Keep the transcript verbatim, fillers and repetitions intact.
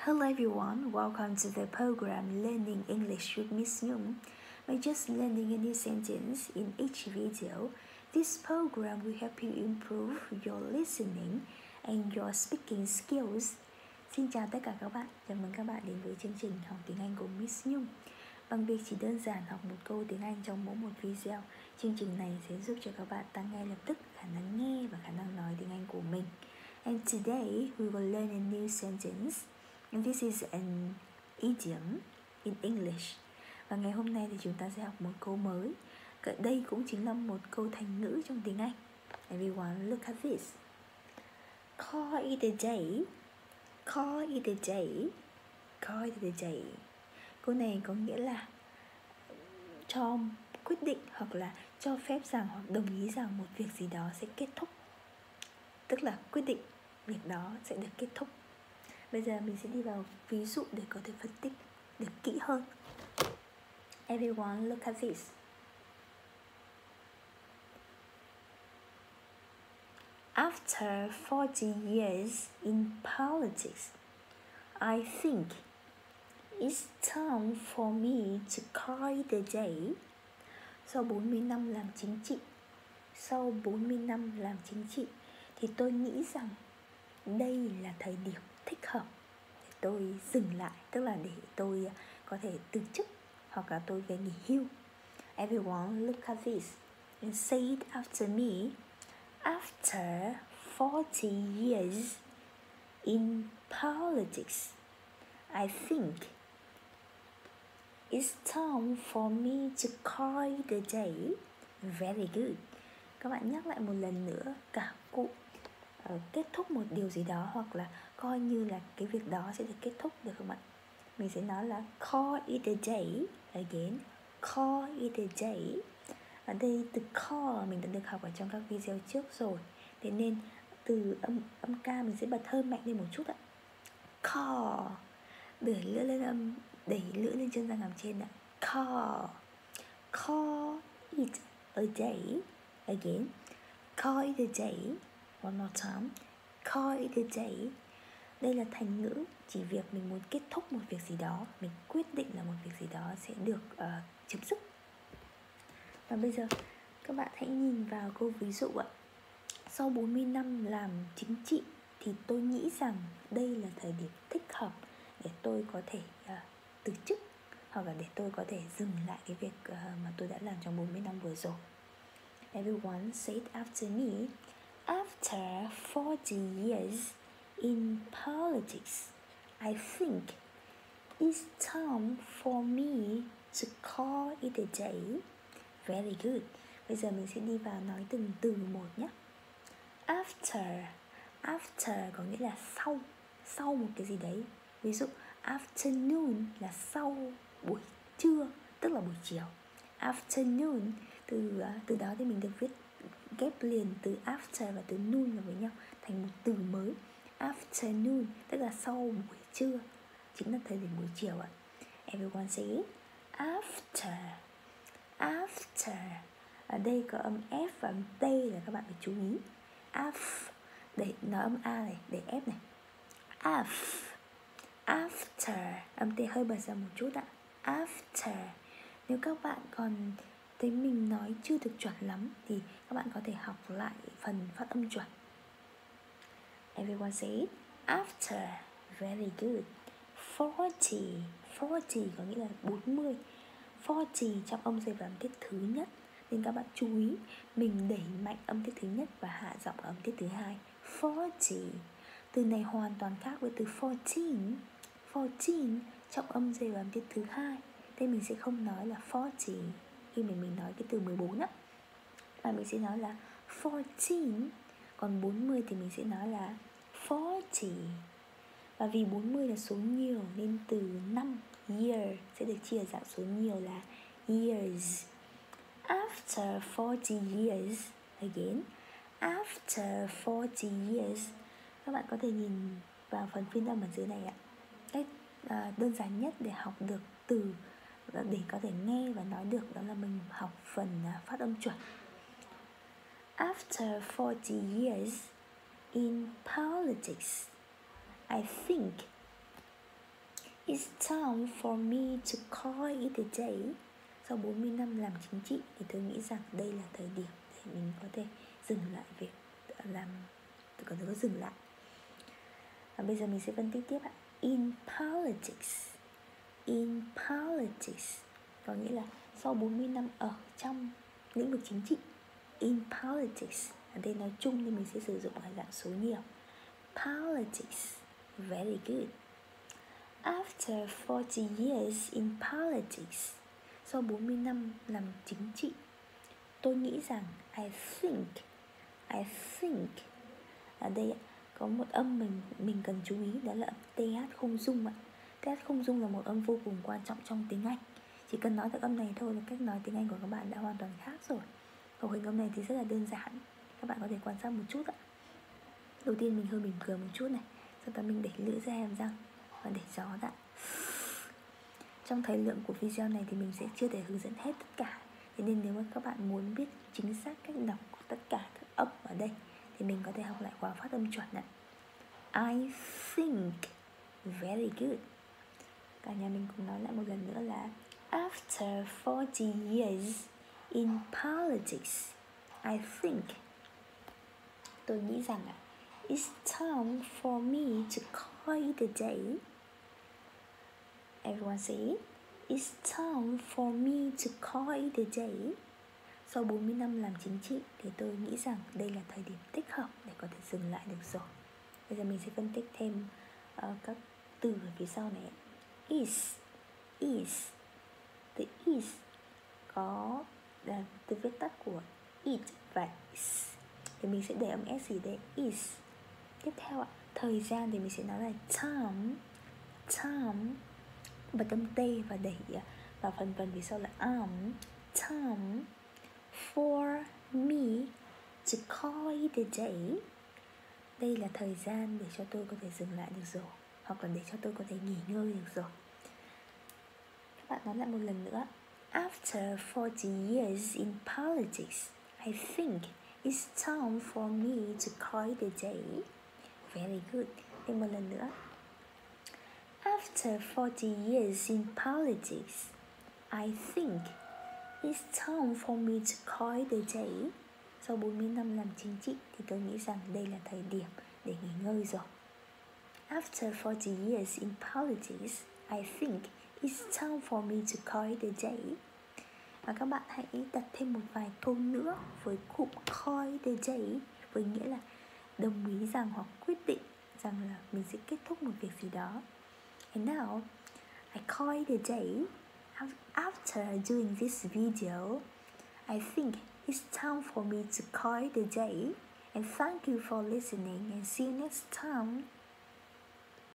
Hello everyone, welcome to the program Learning English with Miss Nhung. By just learning a new sentence in each video, this program will help you improve your listening and your speaking skills. Xin chào tất cả các bạn, chào mừng các bạn đến với chương trình học tiếng Anh của Miss Nhung. Bằng việc chỉ đơn giản học một câu tiếng Anh trong mỗi một video, chương trình này sẽ giúp cho các bạn tăng ngay lập tức khả năng nghe và khả năng nói tiếng Anh của mình. And today we will learn a new sentence. And this is an idiom in English. Và ngày hôm nay thì chúng ta sẽ học một câu mới. Đây cũng chính là một câu thành ngữ trong tiếng Anh. Everyone look at this. Call it a day. Call it a day. Call it a day. Câu này có nghĩa là cho quyết định hoặc là cho phép rằng hoặc đồng ý rằng một việc gì đó sẽ kết thúc. Tức là quyết định việc đó sẽ được kết thúc. Bây giờ mình sẽ đi vào ví dụ để có thể phân tích được kỹ hơn. Everyone look at this. After forty years in politics, I think it's time for me to call it a day. Sau bốn mươi năm làm chính trị, sau bốn mươi năm làm chính trị thì tôi nghĩ rằng đây là thời điểm thích hợp để tôi dừng lại, tức là để tôi có thể từ chức hoặc là tôi về nghỉ hưu. Everyone look at this and say it after me. After forty years in politics, I think it's time for me to call it a day. Very good. Các bạn nhắc lại một lần nữa cả cụm uh, kết thúc một điều gì đó hoặc là coi như là cái việc đó sẽ được kết thúc, được không ạ? Mình sẽ nói là call it a day. Again, call it a day. Ở đây từ call mình đã được học ở trong các video trước rồi, thế nên từ âm âm ca mình sẽ bật hơi mạnh lên một chút ạ. Call, đẩy lưỡi lên âm, đẩy lưỡi lên chân răng hàm trên ạ. Call, call it a day. Again, call it a day. One more time. Call it a day. Đây là thành ngữ chỉ việc mình muốn kết thúc một việc gì đó, mình quyết định là một việc gì đó sẽ được uh, chấm dứt. Và bây giờ các bạn hãy nhìn vào câu ví dụ ạ. Sau bốn mươi năm làm chính trị thì tôi nghĩ rằng đây là thời điểm thích hợp để tôi có thể uh, từ chức hoặc là để tôi có thể dừng lại cái việc uh, mà tôi đã làm trong bốn mươi năm vừa rồi. Everyone say it after me. After forty years in politics, I think it's time for me to call it a day. Very good. Bây giờ mình sẽ đi vào nói từng từ một nhé. After. After có nghĩa là sau. Sau một cái gì đấy. Ví dụ afternoon là sau buổi trưa, tức là buổi chiều. Afternoon. Từ, từ đó thì mình được viết ghép liền từ after và từ noon vào với nhau thành một từ mới. Afternoon tức là sau buổi trưa, chính là thời điểm buổi chiều ạ. Everyone say it. After. After. Ở đây có âm F và âm T là các bạn phải chú ý. Af. Để nói âm A này, để F này. Af. After. Âm T hơi bật ra một chút ạ. After. Nếu các bạn còn thấy mình nói chưa được chuẩn lắm thì các bạn có thể học lại phần phát âm chuẩn. Everyone say it. After. Very good. Forty. Forty có nghĩa là bốn mươi. Forty trong âm rơi vào âm tiết thứ nhất, nên các bạn chú ý mình đẩy mạnh âm tiết thứ nhất và hạ giọng âm tiết thứ hai. Forty. Từ này hoàn toàn khác với từ fourteen. Fourteen trong âm rơi vào âm tiết thứ hai, thế mình sẽ không nói là forty khi mình mình nói cái từ mười bốn á, mà mình sẽ nói là fourteen. Còn bốn mươi thì mình sẽ nói là forty. Và vì bốn mươi là số nhiều nên từ năm year sẽ được chia dạng số nhiều là years. After forty years. Again, after forty years. Các bạn có thể nhìn vào phần phiên âm ở dưới này ạ. Cách à, đơn giản nhất để học được từ, để có thể nghe và nói được, đó là mình học phần uh, phát âm chuẩn. After forty years in politics, I think It's time for me to call it a day. Sau bốn mươi năm làm chính trị thì tôi nghĩ rằng đây là thời điểm để mình có thể dừng lại việc làm, tôi có thể dừng lại. Và bây giờ mình sẽ phân tích tiếp ạ. In politics. In politics có nghĩa là sau bốn mươi năm ở trong lĩnh vực chính trị. In politics, ở đây nói chung nên mình sẽ sử dụng ở dạng số nhiều. Politics, very good. After forty years in politics, sau bốn mươi năm làm chính trị, tôi nghĩ rằng I think, I think ở đây có một âm mình mình cần chú ý, đó là âm th không dung ạ. th không dung là một âm vô cùng quan trọng trong tiếng Anh. Chỉ cần nói được âm này thôi là cách nói tiếng Anh của các bạn đã hoàn toàn khác rồi. Khẩu hình âm này thì rất là đơn giản, các bạn có thể quan sát một chút ạ. Đầu tiên mình hơi mỉm cười một chút này, sau đó mình để lưỡi ra hàm răng và để gió ra. Trong thời lượng của video này thì mình sẽ chưa thể hướng dẫn hết tất cả, thế nên nếu mà các bạn muốn biết chính xác cách đọc của tất cả các âm ở đây thì mình có thể học lại khóa phát âm chuẩn ạ. I think, very good. Cả nhà mình cùng nói lại một lần nữa là after forty years in politics, I think, tôi nghĩ rằng ạ, it's time for me to call it a day. Everyone say it. It's time for me to call it a day. Sau bốn mươi năm làm chính trị thì tôi nghĩ rằng đây là thời điểm thích hợp để có thể dừng lại được rồi. Bây giờ mình sẽ phân tích thêm uh, các từ ở phía sau này. Is, is, từ is có uh, từ viết tắt của it và is, thì mình sẽ để âm s gì đây, is. Tiếp theo ạ, thời gian thì mình sẽ nói là time, time, bật âm t và đẩy và phần phần phía sau là am. Time for me to call it a day. Đây là thời gian để cho tôi có thể dừng lại được rồi, hoặc là để cho tôi có thể nghỉ ngơi được rồi. Các bạn nói lại một lần nữa. After forty years in politics, I think it's time for me to call it a day. Very good. Thêm một lần nữa. After forty years in politics, I think it's time for me to call it a day. Sau bốn mươi năm làm chính trị thì tôi nghĩ rằng đây là thời điểm để nghỉ ngơi rồi. After forty years in politics, I think it's time for me to call it a day. Và các bạn hãy đặt thêm một vài câu nữa với cụm call it a day, với nghĩa là đồng ý rằng hoặc quyết định rằng là mình sẽ kết thúc một việc gì đó. And now, I call it a day. After doing this video, I think it's time for me to call it a day. And thank you for listening and see you next time.